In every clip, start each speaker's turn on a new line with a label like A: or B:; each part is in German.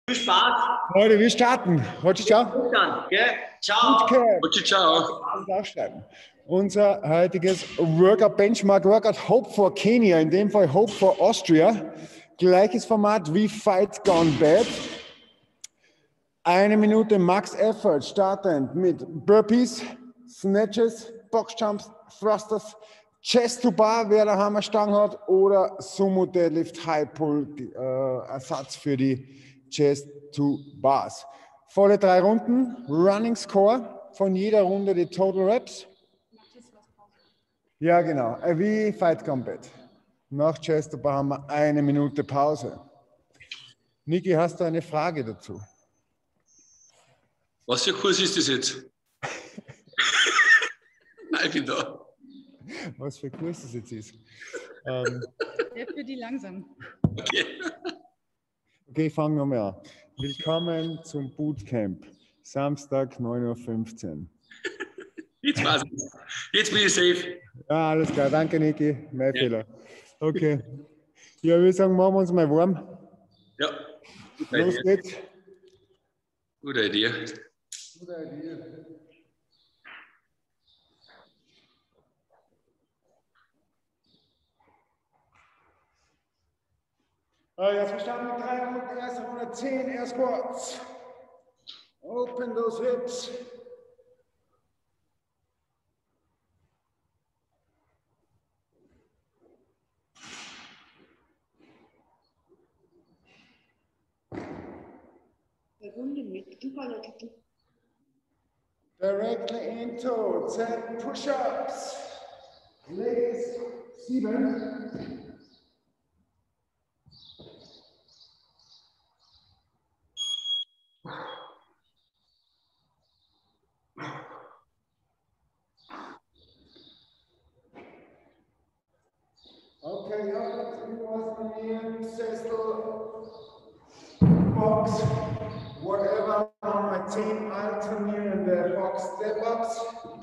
A: Viel Spaß.
B: Leute, wir starten. Heute ciao.
A: Bis dann, gell? Ciao.
C: Heute ciao.
B: Aufschreiben. Unser heutiges Workout Benchmark Workout Hope for Kenya, in dem Fall Hope for Austria. Gleiches Format wie Fight Gone Bad. 1 Minute Max Effort, startend mit Burpees, Snatches, Boxjumps, Thrusters, Chest to Bar, wer da Hammerstangen hat, oder Sumo Deadlift High Pull, Ersatz für die Chest to Bars. Volle 3 Runden, Running Score von jeder Runde die Total Reps. Ja, genau, wie Fight Gone Bad. Nach Chest to Bar haben wir 1 Minute Pause. Niki, hast du eine Frage dazu?
C: Was für Kurs ist das jetzt? Nein, ich bin da.
B: Was für Kurs das jetzt ist.
D: Der für die langsam.
B: Okay, fangen wir mal an. Willkommen zum Bootcamp. Samstag, 9:15 Uhr.
C: Jetzt weiß ich. Jetzt bin ich safe.
B: Ja, alles klar. Danke, Niki. Mein Fehler. Okay. Ja, wir sagen, machen wir uns mal warm.
C: Ja.
B: Los geht's.
C: Gute Idee.
B: Gute Idee. Jetzt wir starten mit 3 Runden, erste Runde 10 Air Squats. Open those hips. Directly into 10 push-ups. Ladies, 7. Okay, yeah, Sessel, box, whatever on my team, alternate in the box step-ups.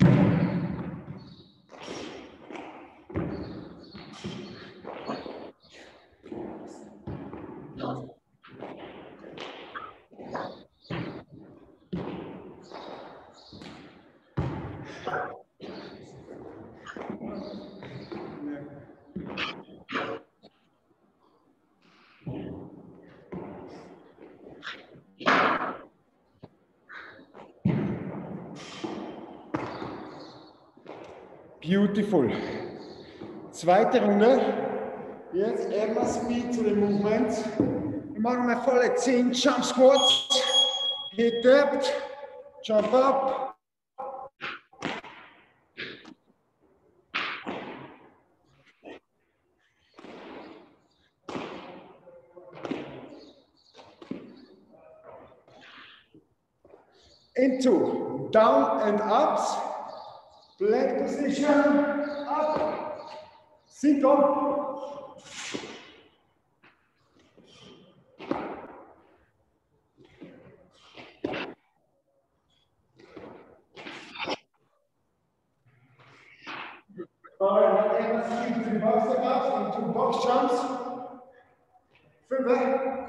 B: Beautiful. Zweite Runde. Jetzt immer Speed zu den Movements. Wir machen mal volle 10 Jump Squats. Hit depth, jump up. Into down and ups. Leg position, up, sink on. Alright, let's keep the box step-ups into box jumps. 5.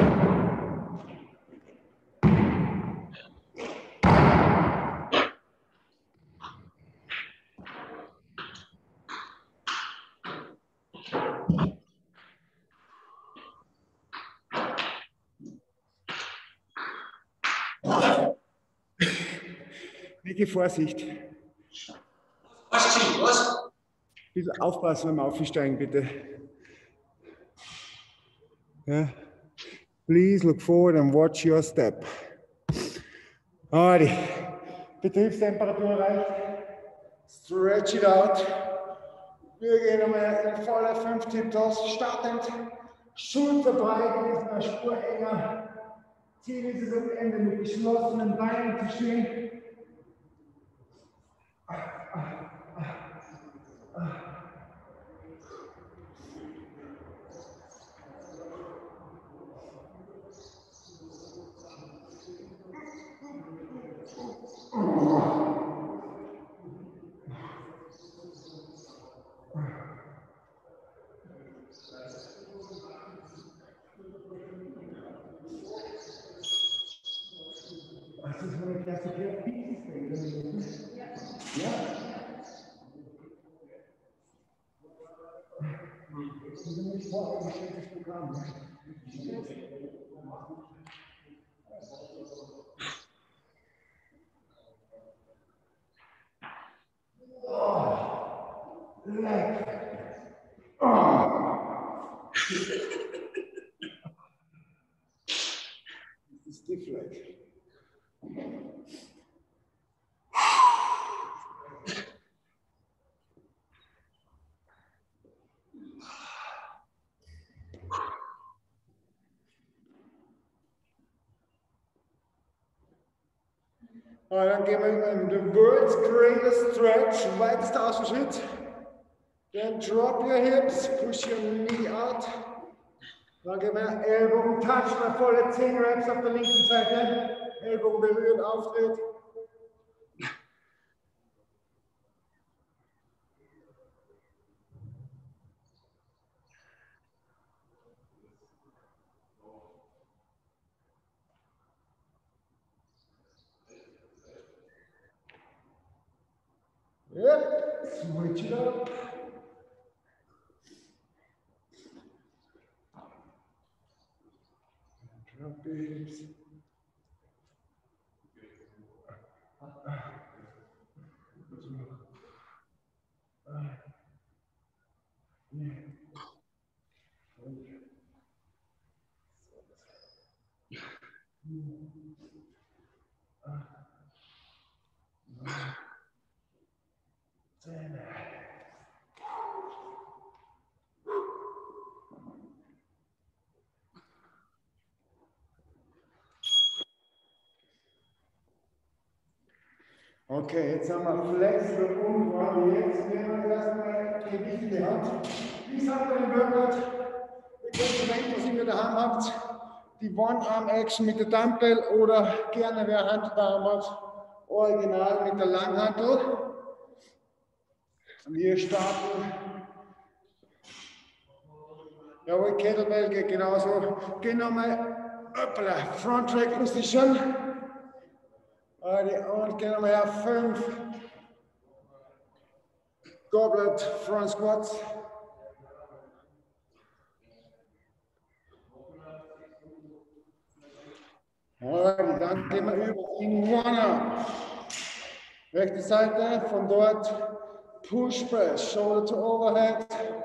B: Niki, Vorsicht.
C: Was?
B: Ein bisschen aufpassen beim Aufsteigen, bitte. Ja. Please look forward and watch your step. Alrighty. Betriebstemperatur erreicht. Stretch it out. Wir gehen einmal in voller 5 Tiptoes. Startend. Schulterbreit ist eine Spur enger. Ziel ist es am Ende mit geschlossenen Beinen zu stehen. Das ist meine erste Pieces. Ja? Das ist nämlich vorher ein bestimmtes Programm. Leck. Das ist die Fleck. Dann gehen wir in the world's greatest stretch, weitester Ausfallschritt. Then drop your hips, push your knee out. Dann gehen wir Ellbogen touchen, volle 10 Reps auf der linken Seite. Ellbogen berühren, Auftritt. Yep, switch it up. Drop your hips. Okay, jetzt haben wir Flexible und jetzt nehmen wir erstmal Gewicht in die Hand. Wie sagt man im Workout? Ihr könnt verwenden, was ihr daheim habt. Die One-Arm-Action mit der Dumbbell oder gerne wer Hand daheim hat, original mit der Langhantel. Wir starten. Jawohl, Kettlebell geht genauso. Gehen nochmal, Front Track Position. Und gehen nochmal her, 5. Goblet Front Squats. Und dann gehen wir über in One-Arm. Rechte Seite, von dort Push Press, Shoulder to Overhead.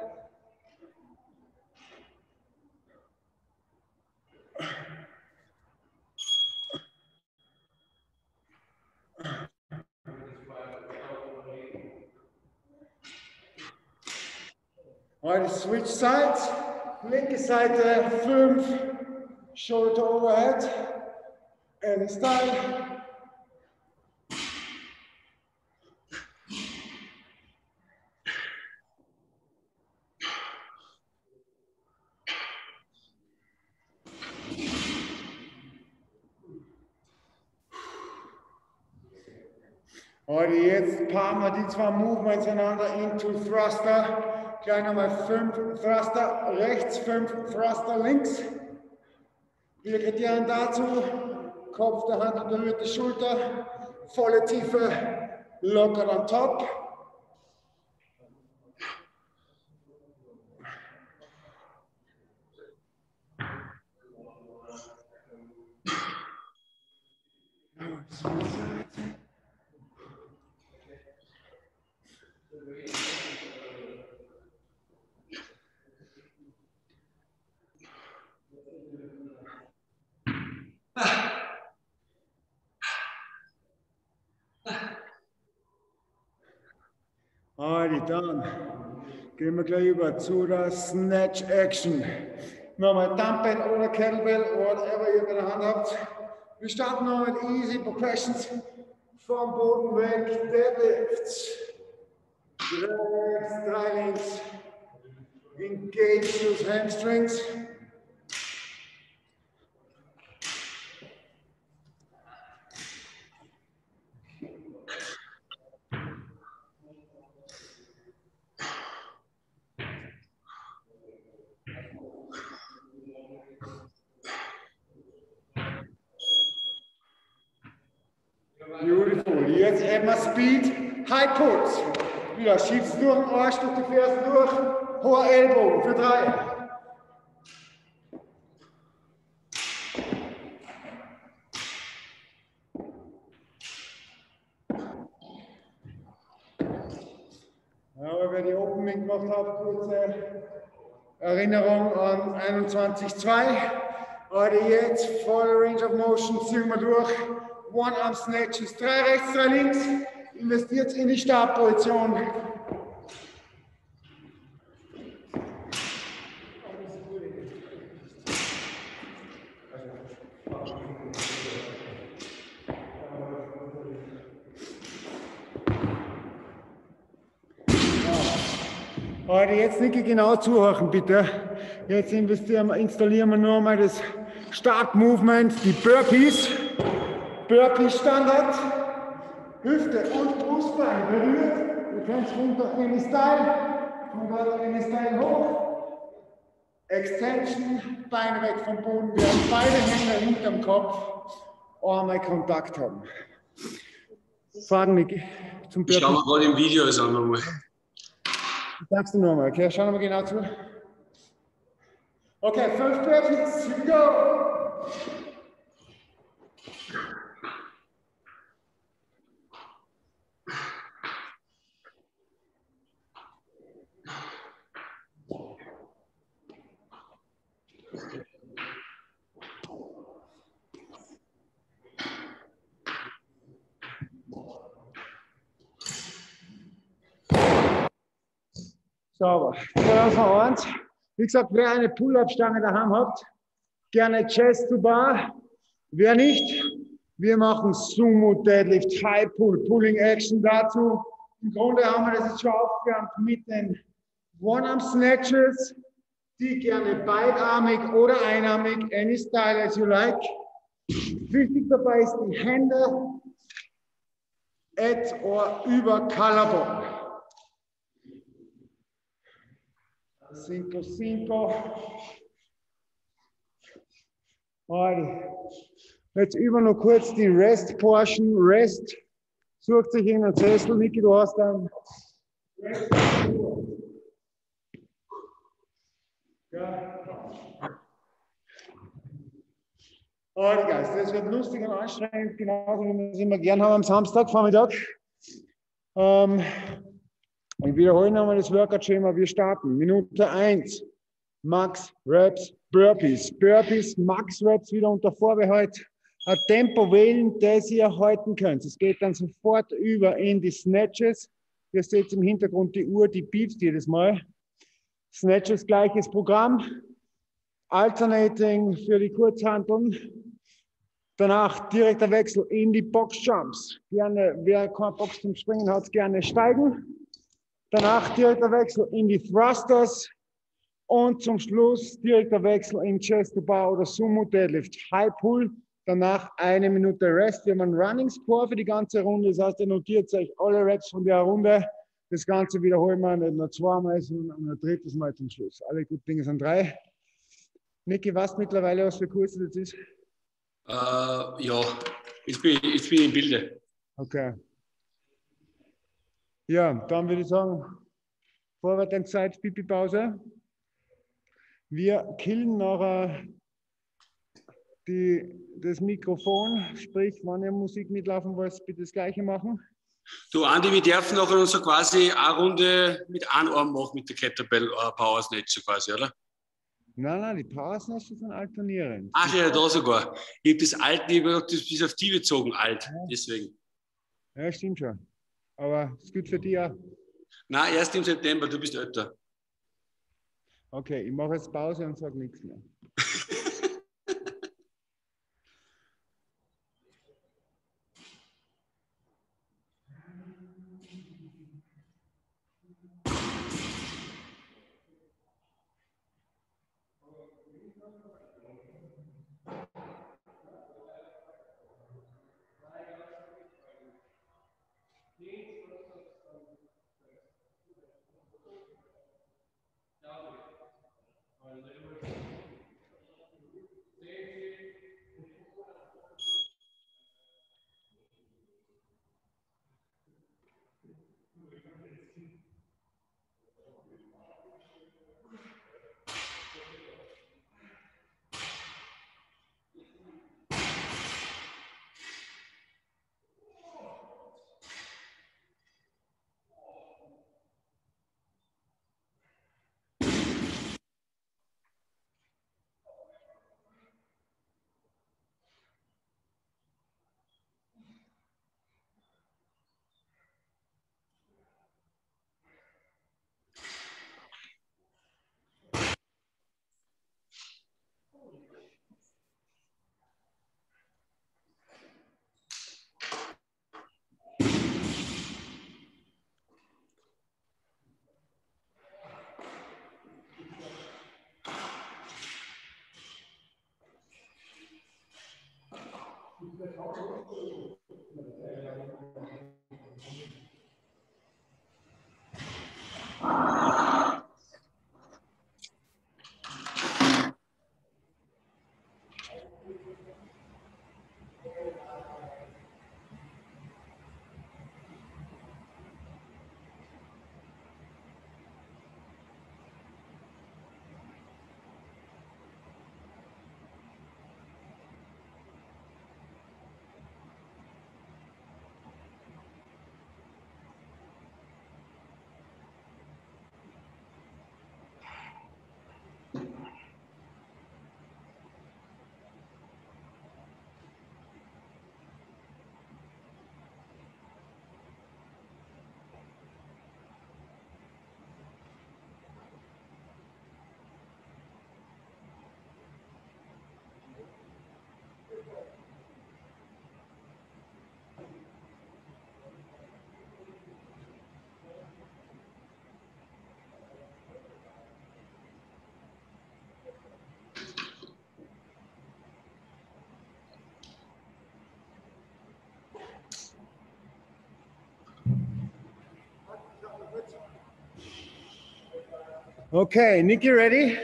B: Heute Switch Sides, linke Seite 5, Shoulder to Overhead, and Style. Heute jetzt paaren wir die zwei Movements einander into Thruster. Gleich nochmal 5 Thruster rechts, 5 Thruster links. Wir kritieren dazu, Kopf der Hand berührt die Schulter, volle Tiefe, locker on top. Dann gehen wir gleich über zu der Snatch Action. Nochmal Dumbbell oder Kettlebell, whatever ihr in der Hand habt. Wir starten noch mit Easy Progressions vom Boden weg, Deadlifts. 3 rechts, 3 links. Engage those hamstrings. Beautiful. Jetzt haben wir Speed, High Pulls. Wieder schiebst durch den Arsch, durch die Fersen durch. Hoher Ellbogen für 3. Aber wer die Opening gemacht hat, kurze Erinnerung an 21,2. Aber jetzt voll Range of Motion, ziehen wir durch. One-Arm Snatches, 3 rechts, 3 links. Investiert in die Startposition. Aber jetzt nicht genau zuhören, bitte. Jetzt installieren wir nur mal das Start-Movement, die Burpees. Burpee-Standard. Hüfte und Brustbein berührt. Du kannst runter in die Style. Von dort in die Style hoch. Extension, Beine weg vom Boden. Wir haben beide Hände hinterm Kopf. Einmal Kontakt haben. Fragen, Niki, zum Burpee.
C: Ich schaue mir gerade im Video an nochmal.
B: Sagst du nochmal, okay? Schauen wir mal genau zu. Okay, 5 Burpees, here we go! Sauber. 2 von 1. Wie gesagt, wer eine Pull-Up-Stange daheim hat, gerne Chest to Bar. Wer nicht, wir machen Sumo Deadlift, High Pull, Pulling Action dazu. Im Grunde haben wir das jetzt schon aufgewärmt mit den One-Arm Snatches, die gerne beidarmig oder einarmig, any style as you like. Wichtig dabei ist die Hände at or über Collarbone. 5, 5. Jetzt über noch kurz die Rest-Portion. Rest. Sucht sich in den Sessel, Niki, du hast dann. Alright, guys, das wird lustig und anstrengend, genauso wie wir es immer gern haben am Samstagvormittag. Ich wiederhole nochmal das Workout-Schema. Wir starten. Minute 1. Max Reps Burpees. Burpees, Max Reps wieder unter Vorbehalt. Ein Tempo wählen, das ihr halten könnt. Es geht dann sofort über in die Snatches. Ihr seht im Hintergrund die Uhr, die piepst jedes Mal. Snatches, gleiches Programm. Alternating für die Kurzhanteln. Danach direkter Wechsel in die Boxjumps. Gerne, wer keine Box zum Springen hat, gerne steigen. Danach direkter Wechsel in die Thrusters und zum Schluss direkter Wechsel in Chest to Bar oder Sumo Deadlift High Pull. Danach 1 Minute Rest. Wir haben einen Running Score für die ganze Runde. Das heißt, ihr notiert euch alle Reps von der Runde. Das Ganze wiederholen wir nicht nur 2-mal, sondern ein drittes Mal zum Schluss. Alle guten Dinge sind 3. Niki, weißt du mittlerweile, was für Kurs das ist?
C: Ja, jetzt bin ich im Bilde.
B: Okay. Ja, dann würde ich sagen, Vorwärts in Zeit, Pipi-Pause. Wir killen nachher das Mikrofon, sprich, wenn ihr Musik mitlaufen wollt, bitte das Gleiche machen.
C: Du, Andi, wir dürfen nachher so quasi eine Runde mit einem Arm machen mit der Kettlebell Power Snatch, so quasi, oder?
B: Nein, die Power Snatches sind alternierend.
C: Ach ja, da sogar. Ich habe das alte, ich habe das bis auf die gezogen, alt,
B: Ja.
C: deswegen.
B: Ja, stimmt schon. Aber es gilt für dich auch.
C: Nein, erst im September, du bist älter.
B: Okay, ich mache jetzt Pause und sage nichts mehr. Okay, Niki, ready?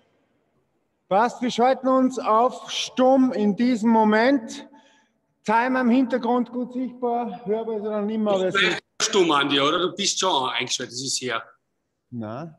B: Passt, wir schalten uns auf stumm in diesem Moment. Timer im Hintergrund gut sichtbar, hörbar ist er noch nicht mehr.
C: Du bist stumm, Andi, oder? Du bist schon eingeschaltet, das ist her.
B: Nein.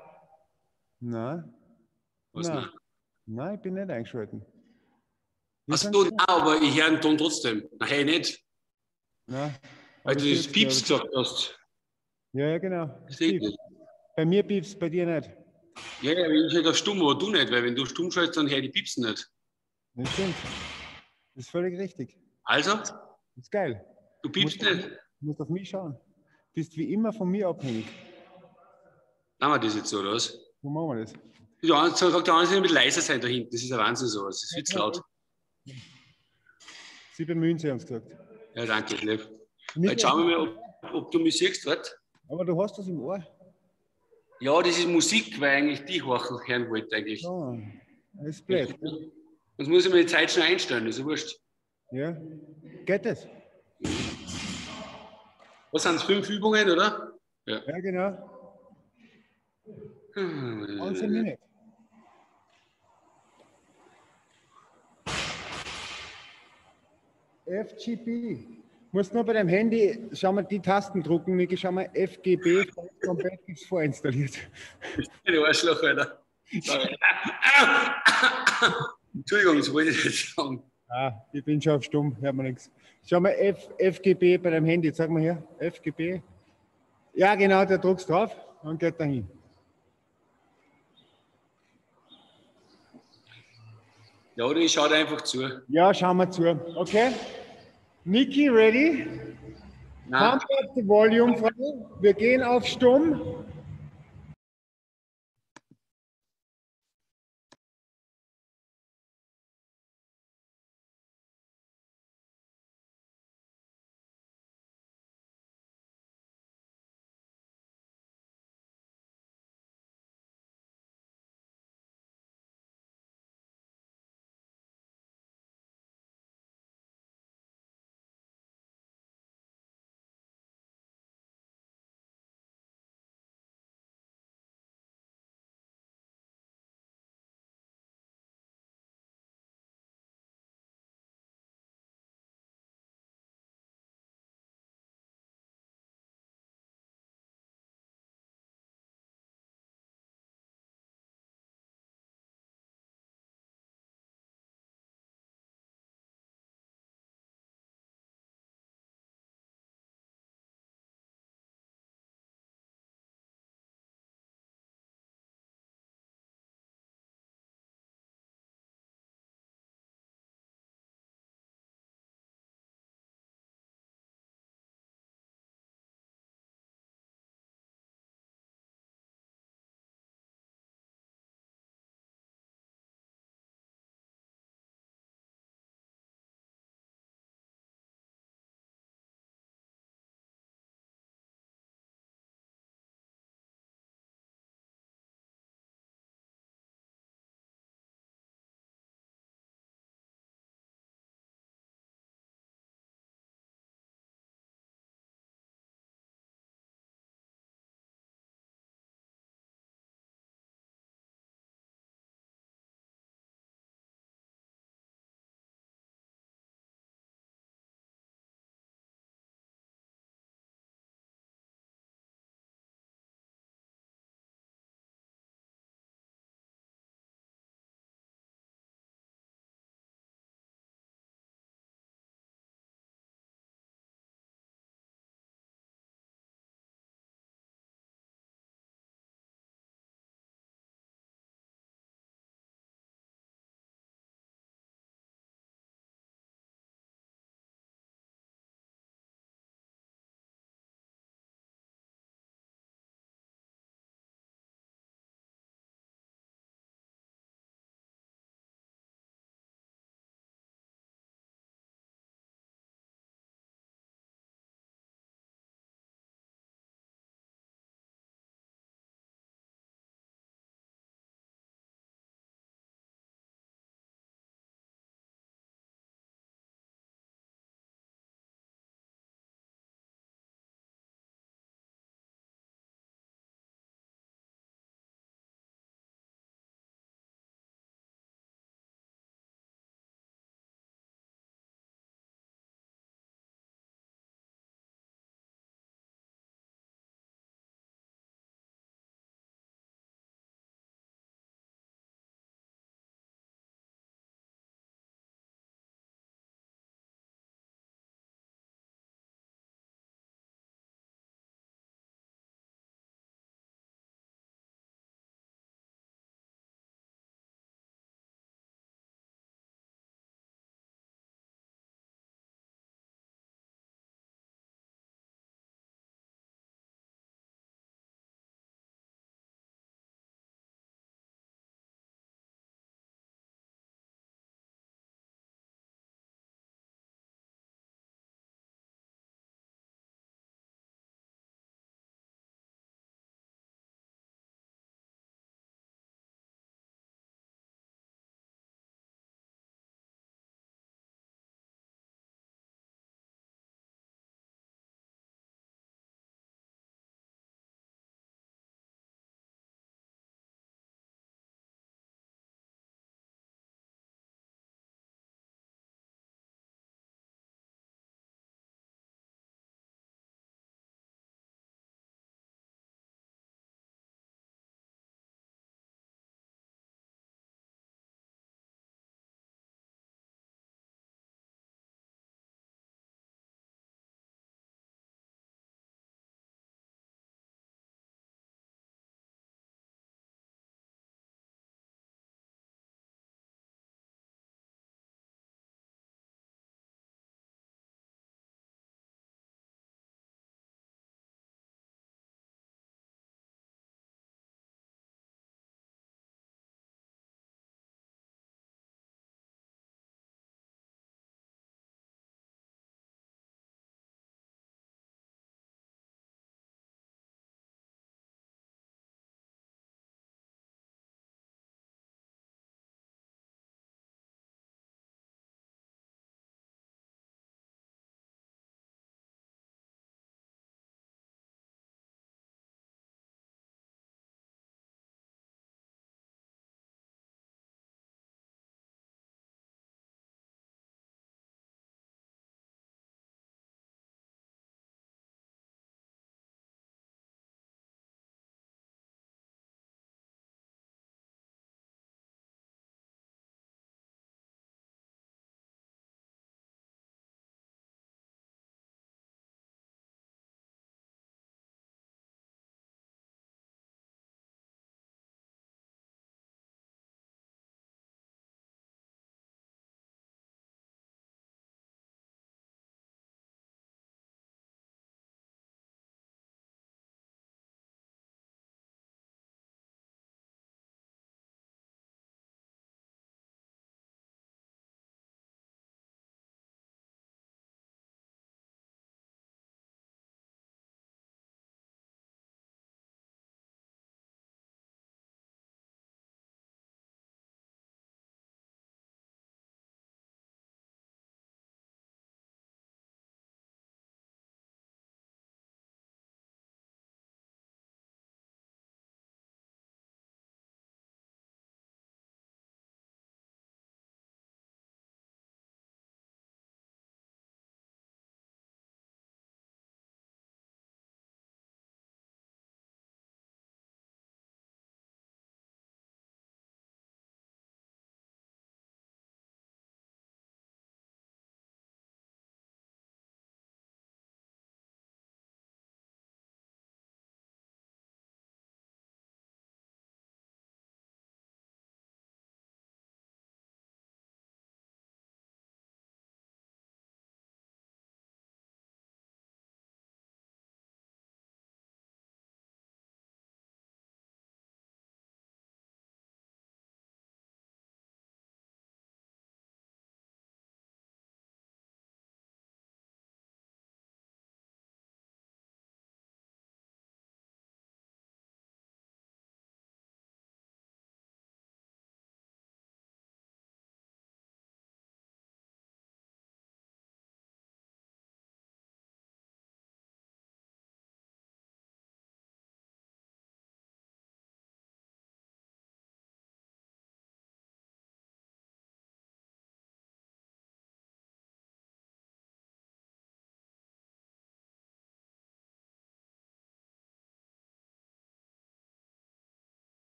B: Nein.
C: Was
B: Nein.
C: nein?
B: Nein, ich bin nicht eingeschaltet.
C: Also du, nein, aber ich höre den Ton trotzdem. Nein, hey, nicht.
B: Nein.
C: Weil du das Pieps gesagt hast.
B: Ja, genau.
C: Das sehe ich nicht.
B: Bei mir piepst, bei dir nicht.
C: Ja, ich höre stumm, aber du nicht, weil wenn du stumm schaltest, dann höre ich die Piepsen nicht.
B: Das stimmt. Das ist völlig richtig.
C: Also,
B: Das ist geil.
C: du piepst nicht.
B: Du musst auf mich schauen. Du bist wie immer von mir abhängig.
C: Machen wir das jetzt so, oder was?
B: So machen wir das.
C: Ja, sagt der andere, ein bisschen leiser sein da hinten. Das ist ein Wahnsinn so. Das ist viel zu laut.
B: Sie bemühen sich, haben sie gesagt.
C: Ja, danke, lieb. Jetzt schauen wir mal, ob du mich siehst dort.
B: Aber du hast das im Ohr.
C: Ja, das ist Musik, weil eigentlich die horchen hören wollte eigentlich.
B: Oh, das ist blöd.
C: Sonst muss ich mir die Zeit schon einstellen, ist ja wurscht.
B: Ja. Geht das?
C: Was sind es, 5 Übungen, oder? Ja.
B: Ja, genau. 1 Minute. FGB. Musst nur bei deinem Handy, schau mal, die Tasten drucken, Niki, schau mal, FGB komplett ist vorinstalliert.
C: Die Arschloch, Alter. Sorry. Entschuldigung, das wollte ich nicht sagen.
B: Ah, ich bin schon auf stumm, hört man nichts. Schau mal, FGB bei deinem Handy, sag mal her, FGB. Ja, genau, der druckst drauf und geht dahin.
C: Ja, oder ich schaue dir einfach zu.
B: Ja, schauen wir zu. Okay. Niki, ready?
C: Nein.
B: Pump up the volume, Freunde. Wir gehen auf stumm.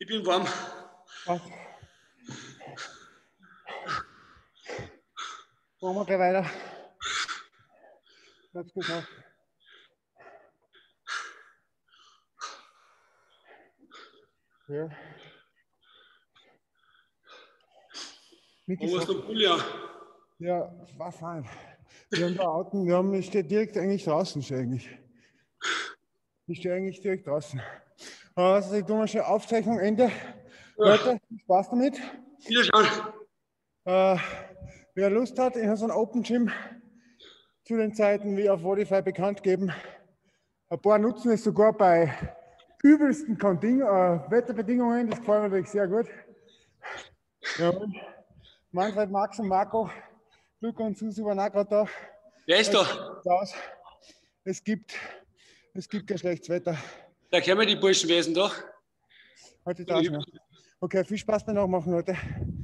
C: Ich bin warm.
B: Passt. Machen wir gleich weiter. Ganz gut auf. Ja.
C: Wo ist der Pulja?
B: Ja, war fein. Wir haben da Auto, ich stehe direkt eigentlich draußen. Ich stehe eigentlich direkt draußen. Also ich tue mal schon Aufzeichnung Ende. Leute, viel Spaß damit.
C: Wiederschauen.
B: Wer Lust hat, ich habe so ein Open Gym zu den Zeiten wie auf Vodify bekannt geben. Ein paar nutzen es sogar bei übelsten Wetterbedingungen. Das gefällt mir natürlich sehr gut. Ja. Manfred, Max und Marco, Luca und Susi waren auch gerade da.
C: Wer ist da?
B: Es gibt kein schlechtes Wetter.
C: Da kennen wir die Burschen, wer ist denn da?
B: Heute da schon. Okay, viel Spaß beim Nachmachen, Leute.